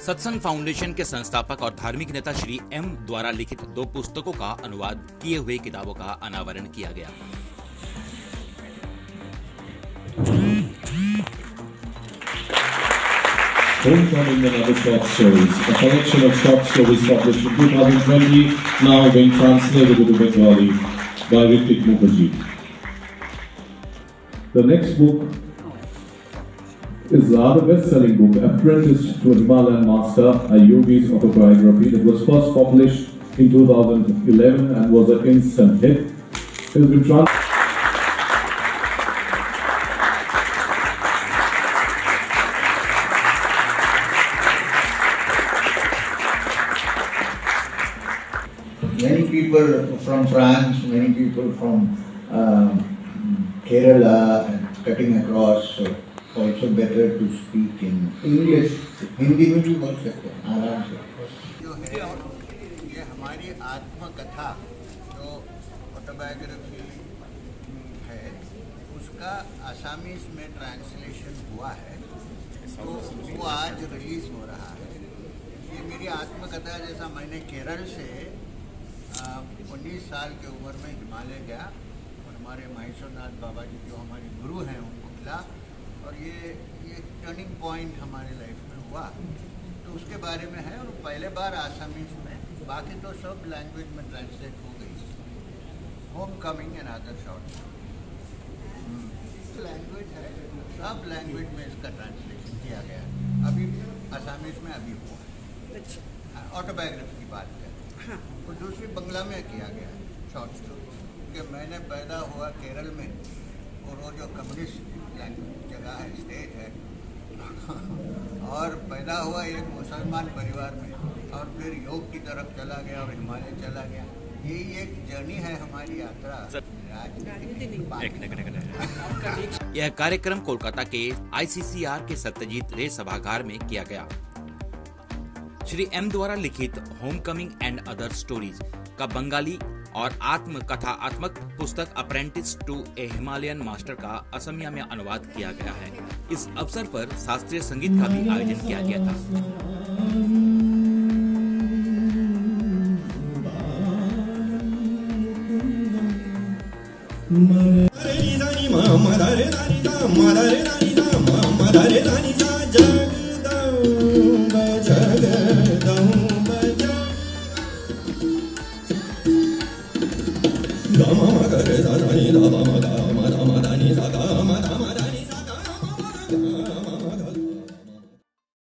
सत्संग फाउंडेशन के संस्थापक और धार्मिक नेता श्री एम द्वारा लिखित 2 पुस्तकों का अनुवाद किए हुए किताबों का अनावरण किया गया। Homecoming and Other Short Stories, a collection of short stories published in 2020, now being translated into Bengali by Ritik Mukherjee. The next book is the other best-selling book, Apprentice to a Himalayan Master, a yogi's autobiography, that was first published in 2011 and was an instant hit. It has been Many people from France, many people from Kerala, and cutting across. Also better to speak in English. Hindi में भी बोल सकते हैं आराम से। जो है ये हमारी आत्मकथा जो ऑटोबायोग्राफी है उसका आसामीज में ट्रांसलेशन हुआ है, तो वो आज रिलीज हो रहा है। ये मेरी आत्मकथा जैसा मैंने केरल से 19 साल की उम्र में हिमालय गया और हमारे महेश्वरनाथ बाबा जी जो हमारे गुरु हैं उनको मिला, और ये टर्निंग पॉइंट हमारे लाइफ में हुआ, तो उसके बारे में है। और पहले बार आसामीज में, बाकी तो सब लैंग्वेज में ट्रांसलेट हो गई। Home coming and other short language है, सब लैंग्वेज में इसका ट्रांसलेशन किया गया। अभी आसामीज में अभी हुआ है। ऑटोबायोग्राफी की बात करें और दूसरी बंगला में किया गया शॉर्ट स्टोरी, क्योंकि मैंने पैदा हुआ केरल में और वो जो कम्युनिस्ट जगह है, स्टेट है, और पैदा हुआ एक मुसलमान परिवार में, और फिर योग की तरफ चला गया और हिमालय चला गया। यही एक जर्नी है हमारी यात्रा। यह कार्यक्रम कोलकाता के ICCR के सत्यजीत रे सभागार में किया गया। श्री एम द्वारा लिखित home coming and other stories का बंगाली और आत्मकथात्मक पुस्तक apprentice to a Himalayan master का असमिया में अनुवाद किया गया है। इस अवसर पर शास्त्रीय संगीत का भी आयोजन किया गया था।